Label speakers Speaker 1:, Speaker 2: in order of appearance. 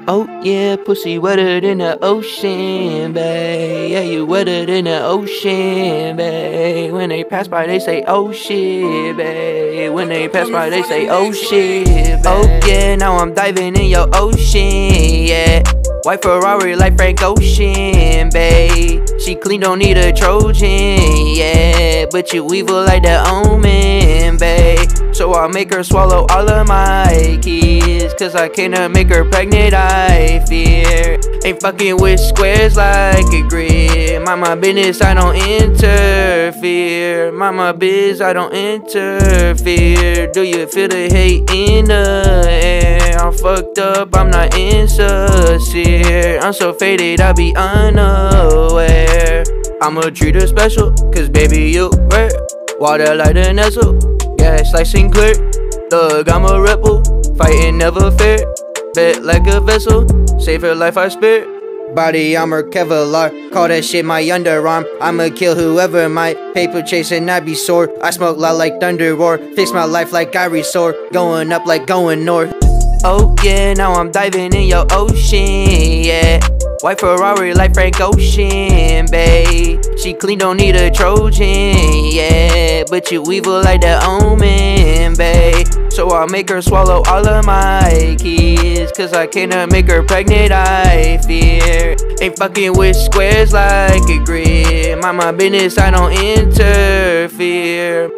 Speaker 1: Oh yeah, pussy wetter than the ocean, babe. Yeah, you wetter than the ocean, babe. When they pass by, they say, oh shit, babe. When they pass by, they say, oh shit, babe. Oh yeah, now I'm diving in your ocean, yeah. White Ferrari like Frank Ocean, babe. She clean, don't need a Trojan, yeah. But you evil like the Omen, babe. So I'll make her swallow all of my kids, cause I cannot make her pregnant, I fear. Ain't fucking with squares like a grid. Mind my business, I don't interfere. Mind my biz, I don't interfere. Do you feel the hate in the air? I'm fucked up, I'm not insincere. I'm so faded, I be unaware. I'ma treat her special, cause baby you rare. Water like a Nestle, gas like Sinclair. Thug, I'm a rebel, fighting never fair. Bet like a vessel, save her life I spare. Body armor Kevlar, call that shit my underarm. I'ma kill whoever might paper chasing, I be sore. I smoke loud like thunder roar, fix my life like I resort. Going up like going north. Oh yeah, now I'm diving in your ocean, yeah. White Ferrari like Frank Ocean, babe. She clean, don't need a Trojan, yeah. But you evil like the Omen, babe. So I'll make her swallow all of my kids, cause I cannot make her pregnant, I fear. Ain't fucking with squares like a grid. Mind my business, I don't interfere.